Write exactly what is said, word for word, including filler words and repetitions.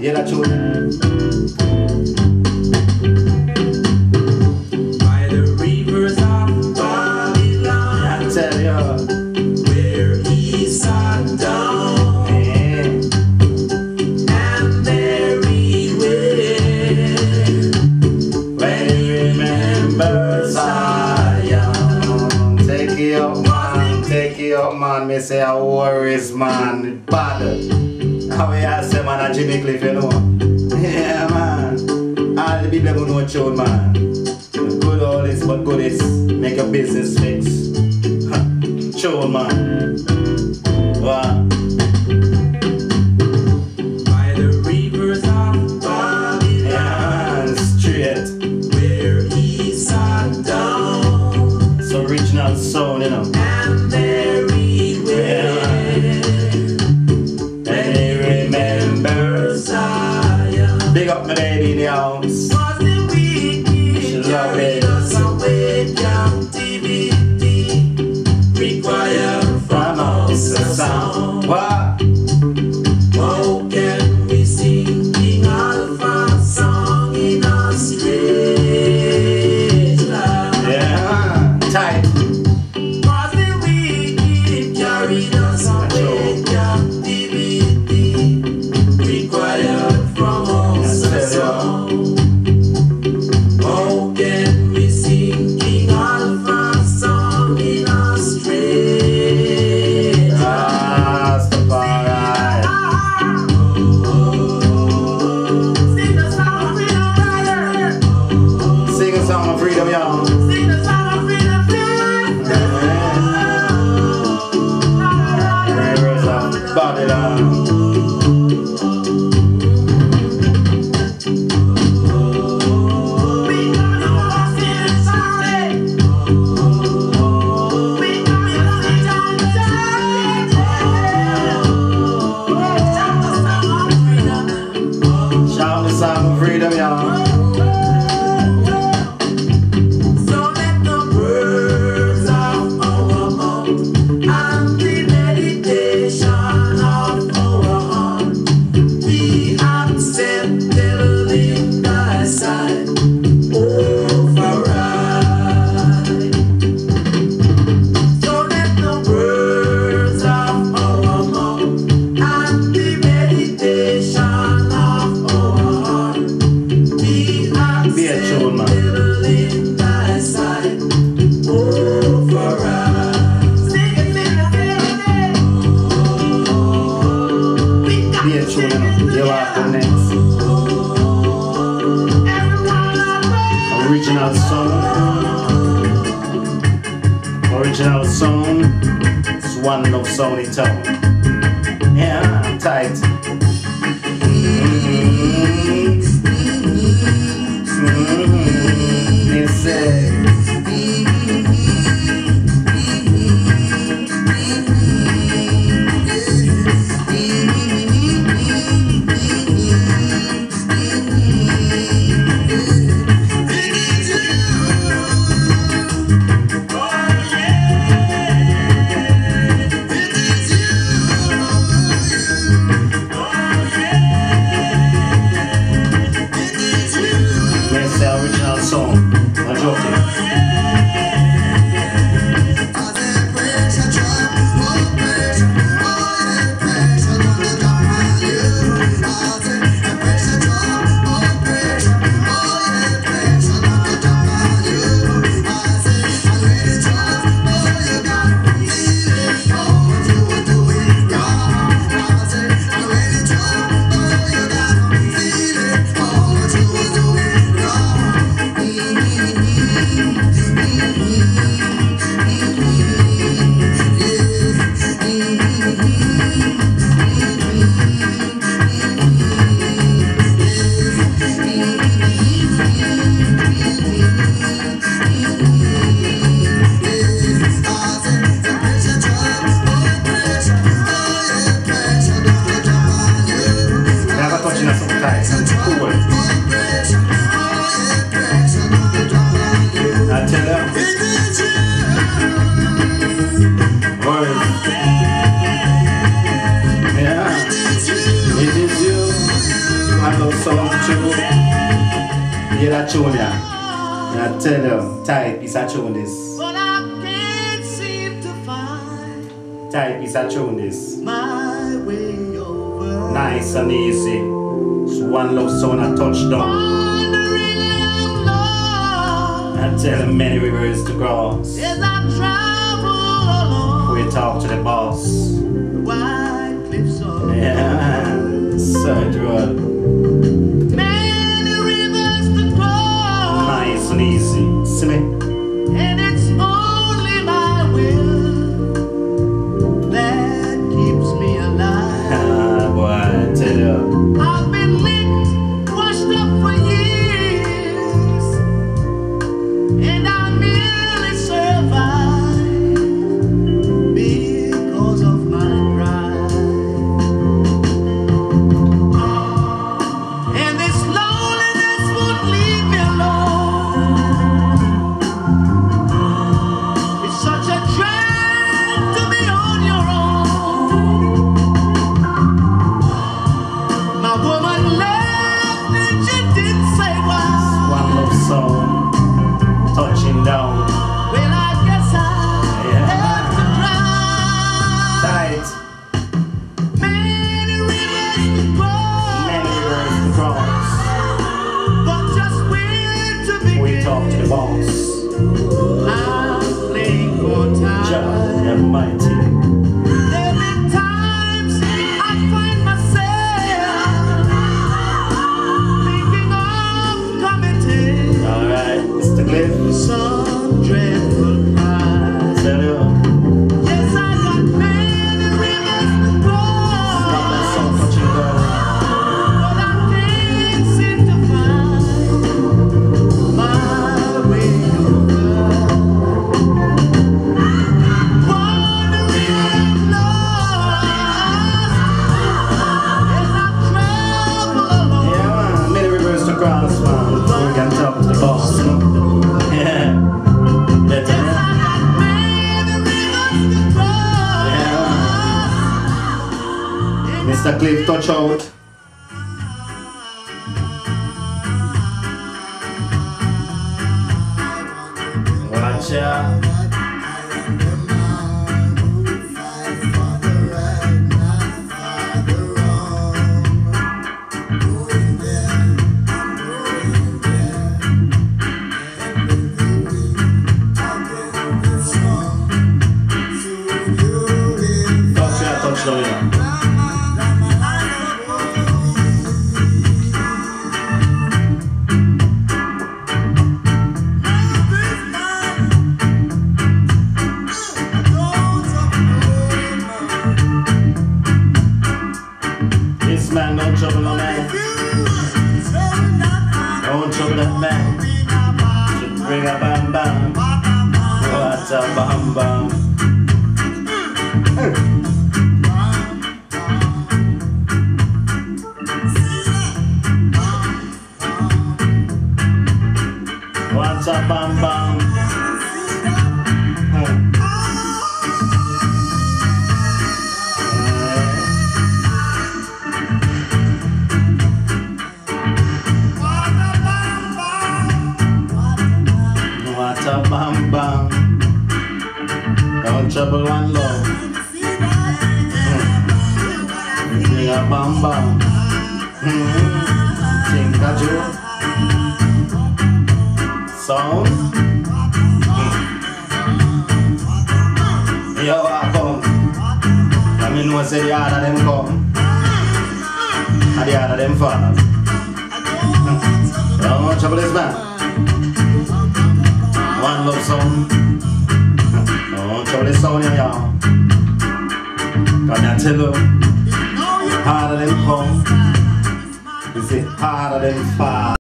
Hear that tune? By the rivers of Babylon, I tell you. where he sat down, Yeah. and there he went, When you remember Zion, take it up, man, take it up, man. Me say a worries, man. Bad. How we ask them, man, a Jimmy Cliff, you know? Yeah, man. All the people who know tune, man. Good all this, but good is make a business fix. Tune, man. Wow. by the rivers of Babylon, Yeah, man, straight. where he sat down, It's original sound, you know. and there he went, When you remember Zion. Big up my baby in the house. Was the wicked carried us away, captivity required from us a song. What? How can we sing King Alpha's song in a strange land? Yeah. Tight. Was the wicked carried us away, captivity required from us a song. How can we sing King Alpha's song in a strange land? Rastafari. Sing the song of freedom, brother. Sing a song of freedom, y'all. Sing the song of freedom, Rivers of Babylon. Shout the song of freedom, y'all. So let the words of our mouth and the meditation of our heart be acceptable in thy sight, override. So let the words of our mouth and the meditation of our heart be Be a tune, man. acceptable in thy sight, override. Sing it, sing it, sing it. We got Be a to tune, sing you it know. You are the next. Everyone alright? Original song. Original song. It's one love sound in town. Yeah, tight. Mm-hmm. Mm-hmm. It's uh, it's the original song. I'm joking. hear that tune, yeah? I tell you, tight piece of tune this. But I can't seem to find Tight piece of tune this. my way over. Nice and easy. So one love sound a touchdown. Wandering along, I tell you many rivers to cross. as I travel along We talk to the boss. the wide cliffs of Yeah, Surge Road. many rivers to cross. Nice and easy. See me? And it's only my will that keeps me alive. Ah, boy, I tell you. I've been licked, washed up for years, and I merely survive because of my pride. And this loneliness won't leave me alone. It's such a drag to be on your own. My woman left and she didn't say why. One love song. Touching down. Well, I guess I Yeah. have to cry. Tight. Many rivers to cross, Many rivers to cross. but just where to begin. We talk to the boss. I'm playing for time. Jah Almighty. There've been times I find myself thinking of committing Alright, Mister Cliff. some dreadful crime. Tell you. Yes, I got many rivers to One love cross, song touching down. but I can't seem to find my way over. Wandering lost as I travel along. Yeah, man. Many rivers to cross, man. We can talk to the boss, you know? Yeah. Better, Yes, I yeah. got many rivers to cross. Yeah, man. Mister Cliff, touch out. Watch out. Touch out, touch down, yeah. This man, no trouble, no man. No trouble, that man. Should bring a bam bam. What a bam bam. What a bam bam. What a bam bam. No trouble, one love. Bring a bam bam. Think a joke. Sound. Yo, I come. I mean, no say the other them come. And the other them fall. No trouble is man. One love song. No trouble is sound, y'all. Can I tell you? Harder than come. You see, harder than fall.